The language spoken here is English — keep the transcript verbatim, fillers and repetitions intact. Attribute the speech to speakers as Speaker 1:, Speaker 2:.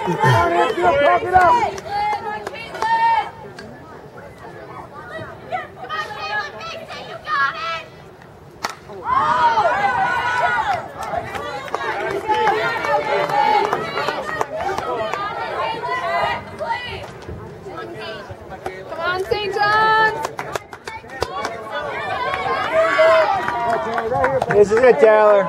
Speaker 1: it up.
Speaker 2: Come on, Saint John's!
Speaker 3: This is it, Taylor.